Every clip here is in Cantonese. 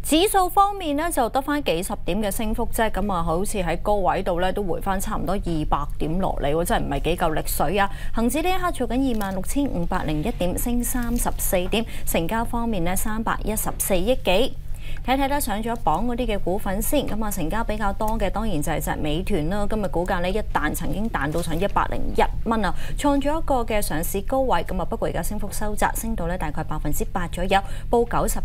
指數方面咧就得翻幾十點嘅升幅啫，咁啊好似喺高位度咧都回翻差唔多200點落嚟喎，真係唔係幾夠力水啊！恒指呢一刻做緊26,501點，升34點，成交方面咧314億幾。睇睇咧上咗榜嗰啲嘅股份先，咁啊成交比較多嘅當然就係隻美團啦。今日股價呢一彈曾經彈到上101蚊啊，創咗一個嘅上市高位。咁啊不過而家升幅收窄，升到咧大概8%左右，報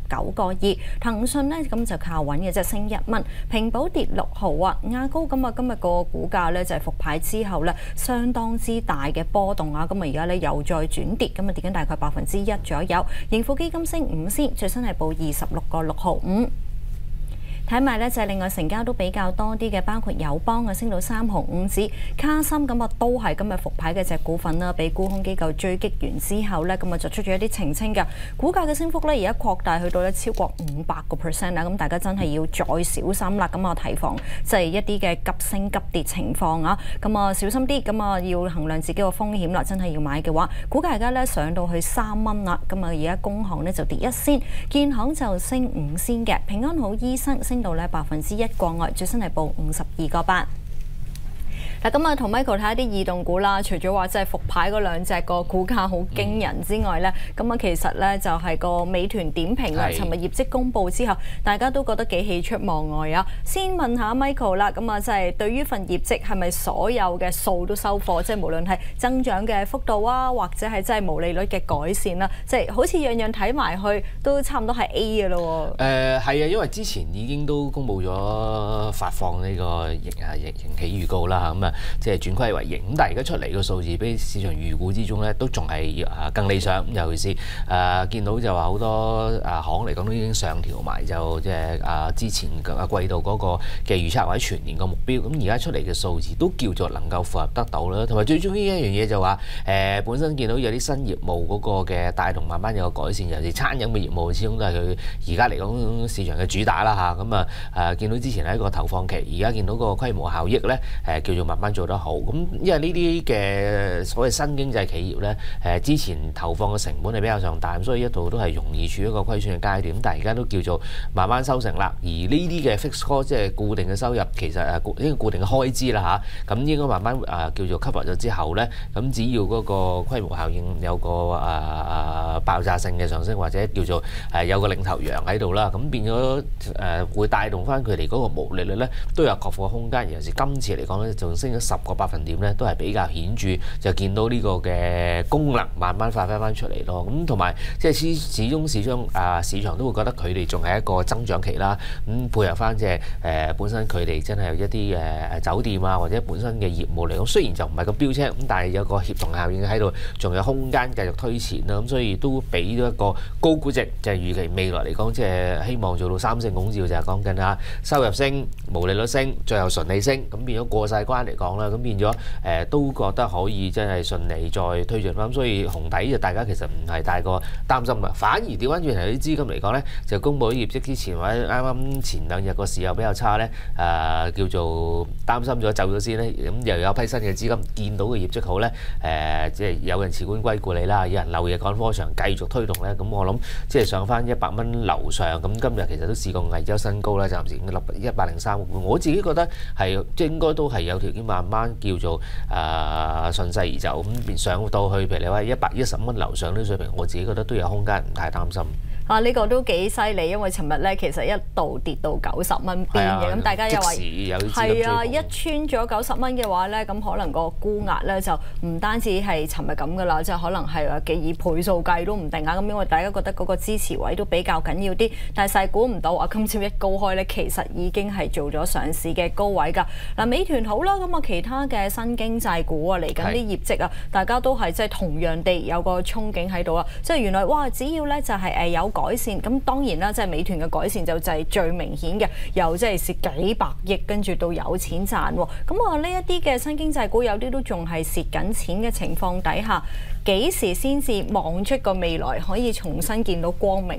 99.2。騰訊呢咁就靠穩嘅啫，升1蚊。平保跌6毫啊。亞高咁啊今日個股價咧就係復牌之後咧相當之大嘅波動啊。咁啊而家咧又再轉跌，咁啊跌緊大概1%左右。盈富基金升5仙，最新係報26.6毫5。睇埋咧就係另外成交都比較多啲嘅，包括友邦啊升到3毫5子，卡森咁啊都係今日復牌嘅隻股份啦，俾沽空機構追擊完之後咧，咁啊就出咗一啲澄清嘅，股價嘅升幅咧而家擴大去到咧超過500%啦，咁大家真係要再小心啦，咁啊提防即係一啲嘅急升急跌情況啊，咁啊小心啲，咁啊要衡量自己個風險啦，真係要買嘅話，股價而家咧上到去3蚊啦，咁啊而家工行咧就跌1仙，建行就升5仙嘅，平安好醫生升到咧1%國外，最新係報52.8。嗱咁啊，同 Michael 睇下啲異動股啦。除咗話即係復牌嗰兩隻個股價好驚人之外咧，咁啊其實咧就係個美團點評啦。尋日業績公佈之後，大家都覺得幾喜出望外啊。先問下 Michael 啦，咁啊即係對於份業績係咪所有嘅數都收貨？即係無論係增長嘅幅度啊，或者係即係毛利率嘅改善啦，即係好似樣樣睇埋去都差唔多係 A 嘅咯喎。 係啊，因為之前已經都公佈咗發放呢個盈喜預告啦，咁啊。即係轉虧為盈，咁但係而家出嚟個數字比市場預估之中咧，都仲係更理想。尤其是見到就話好多行嚟講都已經上調埋，就即係之前季度嗰個嘅預測或者全年個目標。咁而家出嚟嘅數字都叫做能夠符合得到啦。同埋最重要一樣嘢就話本身見到有啲新業務嗰個嘅帶動，慢慢有個改善。尤其是餐飲嘅業務，始終都係佢而家嚟講市場嘅主打啦嚇。咁見到之前係一個投放期，而家見到個規模效益咧叫做慢慢做得好。咁因為呢啲嘅所謂新經濟企業咧，之前投放嘅成本係比較上大，所以一度都係容易處於一個虧損嘅階段。但係而家都叫做慢慢收成啦。而呢啲嘅 fixed cost 即係固定嘅收入，其實呢個固定嘅開支啦嚇，咁應該慢慢叫做 cover 咗之後咧，咁只要嗰個規模效應有個爆炸性嘅上升，或者叫做有個領頭羊喺度啦，咁變咗會帶動翻佢哋嗰個毛利率咧都有擴闊空間。尤其是今次嚟講咧，仲升咗10個百分點咧，都係比較顯著，就見到呢個嘅功能慢慢發揮翻出嚟咯。咁同埋即係始終市場都會覺得佢哋仲係一個增長期啦。咁配合翻即係本身佢哋真係有一啲酒店啊，或者本身嘅業務嚟講，雖然就唔係咁標青，咁但係有個協同效應喺度，仲有空間繼續推前啦。咁所以都俾咗一個高估值，就係預期未來嚟講，即係希望做到3成拱照，就係講緊嚇收入升、毛利率升、最後純利升，咁變咗過晒關嚟講啦，咁變咗都覺得可以真係順利再推進翻，所以紅底就大家其實唔係太過擔心啊，反而調翻轉頭啲資金嚟講咧，就公佈業績之前或者啱啱前2日個市又比較差咧，叫做擔心咗走咗先咧，咁又有批新嘅資金見到嘅業績好咧，即係有人辭官歸故里啦，有人漏夜趕科場繼續推動咧，咁我諗即係上翻100蚊樓上，咁今日其實都試過危周新高啦，暫時立103，我自己覺得係即係應該都係有條件慢慢叫做順勢而走，咁上到去譬如你話110蚊樓上呢水平，我自己覺得都有空間，唔太擔心。 呢個都幾犀利，因為尋日咧其實一度跌到90蚊邊嘅，咁大家又話係啊，一穿咗90蚊嘅話咧，咁可能個沽壓咧就唔單止係尋日咁噶啦，即係可能係幾以倍數計都唔定啊。咁因為大家覺得嗰個支持位都比較緊要啲，但係細估唔到啊，今朝一高開咧，其實已經係做咗上市嘅高位㗎。嗱，美團好啦，咁啊其他嘅新經濟股啊，嚟緊啲業績啊，大家都係即係同樣地有個憧憬喺度啊，即係原來哇，只要咧就係有改善，咁當然啦，即係美團嘅改善就係最明顯嘅，由即係蝕幾百億，跟住到有錢賺喎。咁啊，呢一啲嘅新經濟股有啲都仲係蝕緊錢嘅情況底下，幾時先至望出個未來可以重新見到光明啊？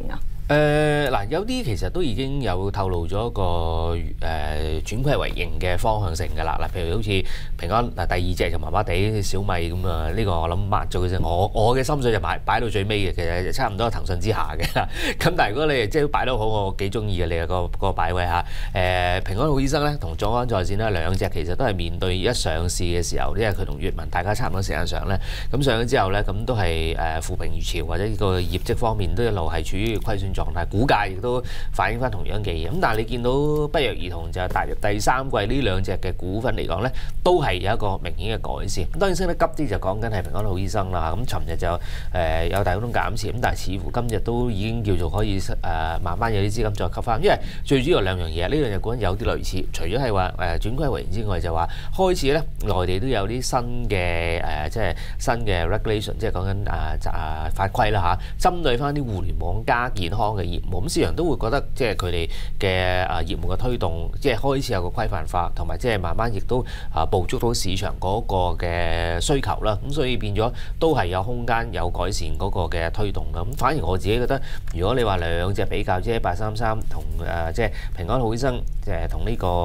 嗱，有啲其實都已經有透露咗一個轉虧為盈嘅方向性㗎啦。嗱，譬如好似平安嗱，第二隻就麻麻地小米咁啊，呢個我諗抹咗嘅啫。我嘅心水就擺到最尾嘅，其實差唔多騰訊之下嘅。咁但係如果你即係擺得好，我幾中意嘅你個擺位嚇。平安好醫生咧同眾安在線咧兩隻其實都係面對一上市嘅時候，因為佢同閱文大家差唔多時間上咧，咁上咗之後咧，咁都係負評如潮，或者個業績方面都一路係處於虧損狀態，股價亦都反映翻同樣嘅嘢。咁但係你見到不約而同就踏入第三季呢兩隻嘅股份嚟講咧，都係有一個明顯嘅改善。咁當然升得急啲就講緊係平安好醫生啦。咁尋日就有大股東減持，咁但係似乎今日都已經叫做可以慢慢有啲資金再吸翻。因為最主要兩樣嘢，呢兩隻股份有啲類似，除咗係話轉虧為盈之外，就話開始咧內地都有啲新嘅即係新嘅 regulation， 即係講緊法規啦嚇，針對翻啲互聯網加健康嘅業務，咁市場都會覺得即係佢哋嘅業務嘅推動，即係開始有個規範化，同埋即係慢慢亦都捕捉到市場嗰個嘅需求啦。咁所以變咗都係有空間有改善嗰個嘅推動啦。咁反而我自己覺得，如果你話兩隻比較，即係1833同即係平安好醫生，同呢個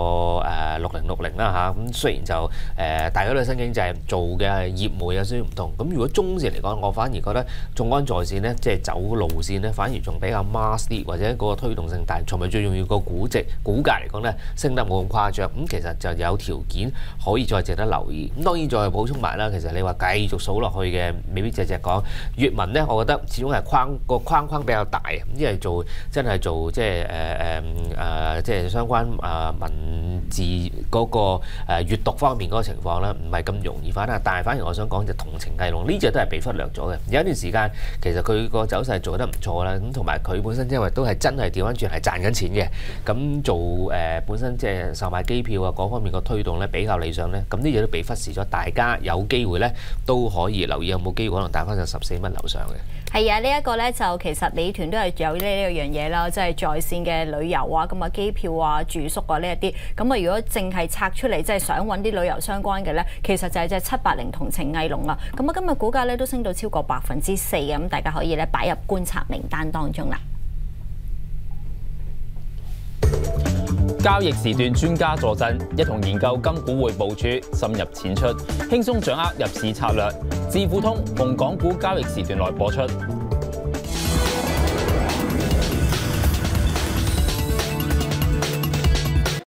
6060啦嚇。咁雖然就大家都係新經濟做嘅業務有少少唔同。咁如果中線嚟講，我反而覺得眾安在線咧，即係走路線咧，反而仲比較 mass 啲，或者嗰個推動性大，同埋最重要個股價嚟講咧，升得冇咁誇張。咁其實就有條件可以再值得留意。咁當然再補充埋啦，其實你話繼續數落去嘅，未必隻講閱文咧，我覺得始終係框框比較大，因為真係做即係即係相關文字嗰個閱讀方面嗰個情況咧，唔係咁容易反彈。但係反而我想講就同程藝龍呢隻都係被忽略咗嘅。有一段時間其實佢個走勢做得唔錯啦，咁同埋佢本身因為都係真係調翻轉係賺緊錢嘅，咁做本身即係售賣機票啊嗰方面個推動咧比較理想咧，咁呢嘢都被忽視咗。大家有機會咧都可以留意有冇機會可能彈翻上14蚊樓上嘅。 係啊，呢一個咧就其實美團都係有呢樣嘢啦，即係在線嘅旅遊啊，咁啊機票啊、住宿啊呢一啲。咁啊，如果淨係拆出嚟，即係想揾啲旅遊相關嘅咧，其實就係隻780同程藝龍啦。咁啊，今日股價咧都升到超過4%嘅，咁大家可以咧擺入觀察名單當中啦。 交易時段專家坐鎮，一同研究金股匯部署，深入淺出，輕鬆掌握入市策略。智富通逢港股交易時段內播出。